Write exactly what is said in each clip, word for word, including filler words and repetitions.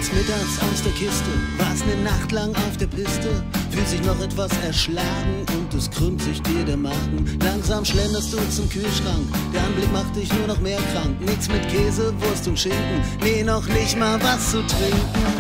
kommst mittags aus der Kiste, warst ne Nacht lang auf der Piste, fühlst dich noch etwas erschlagen und es krümmt sich dir der Magen. Langsam schlenderst du zum Kühlschrank, der Anblick macht dich nur noch mehr krank. Nichts mit Käse, Wurst und Schinken, nee, noch nicht mal was zu trinken.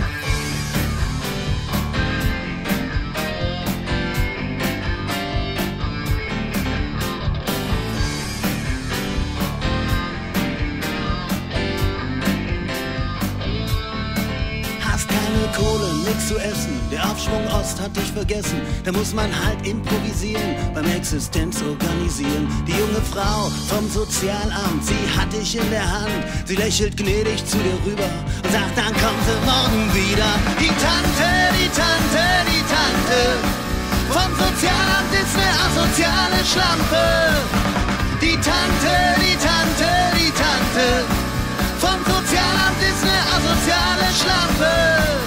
Kohle, nix zu essen, der Aufschwung Ost hat dich vergessen. Da muss man halt improvisieren, beim Existenz organisieren. Die junge Frau vom Sozialamt, sie hat dich in der Hand. Sie lächelt gnädig zu dir rüber und sagt, dann kommen sie morgen wieder. Die Tante, die Tante, die Tante vom Sozialamt ist ne asoziale Schlampe. Die Tante, die Tante, die Tante vom Sozialamt ist ne asoziale Schlampe.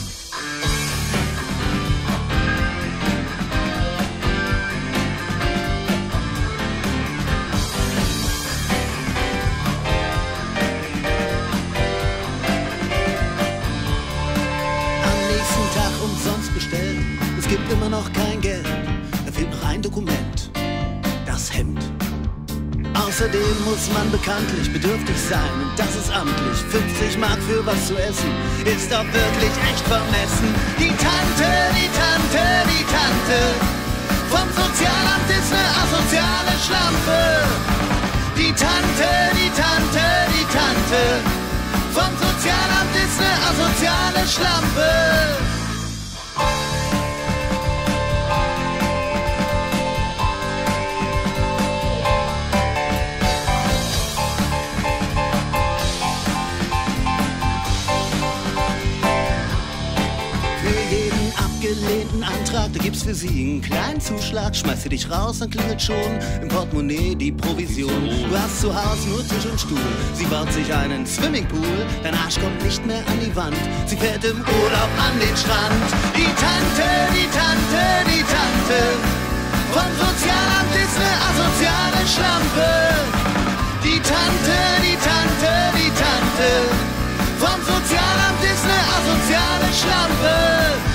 Umsonst bestellt, es gibt immer noch kein Geld, da fehlt noch ein Dokument, das Hemd. Außerdem muss man bekanntlich bedürftig sein und das ist amtlich. fünfzig Mark für was zu essen ist doch wirklich echt vermessen. Die Tante, die Tante, die Tante vom Sozialamt ist ne asoziale Schlampe. Die Tante, die Tante, die Tante vom Sozialamt ist ne asoziale Schlampe. Abgelehnten Antrag, da gibt's für sie einen kleinen Zuschlag. Schmeißt sie dich raus, dann klingelt schon im Portemonnaie die Provision. Du hast zu Hause nur Tisch und Stuhl, sie baut sich einen Swimmingpool. Dein Arsch kommt nicht mehr an die Wand, sie fährt im Urlaub an den Strand. Die Tante, die Tante, die Tante vom Sozialamt ist ne asoziale Schlampe. Die Tante, die Tante, die Tante vom Sozialamt ist ne asoziale Schlampe.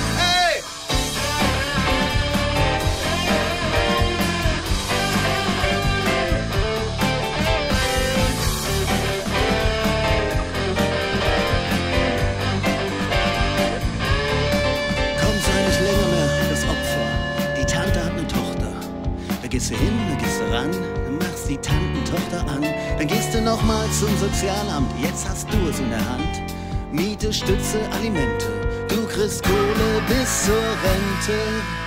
Da gehst du hin, dann gehst du ran, dann machst die Tantentochter an. Dann gehst du nochmal zum Sozialamt, jetzt hast du es in der Hand. Miete, Stütze, Alimente, du kriegst Kohle bis zur Rente.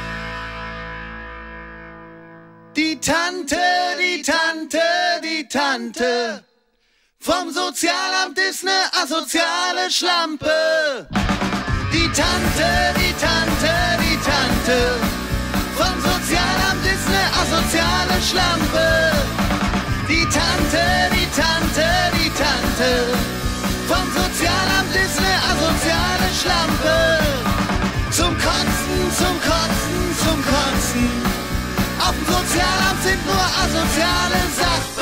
Die Tante, die Tante, die Tante vom Sozialamt ist ne asoziale Schlampe. Die Tante, die Tante, die Tante vom Sozialamt ist ne asoziale Schlampe. Die Tante, die Tante, die Tante vom Sozialamt ist ne asoziale Schlampe. Zum Kotzen, zum Kotzen, zum Kotzen. Auf dem Sozialamt sind nur asoziale Sachen.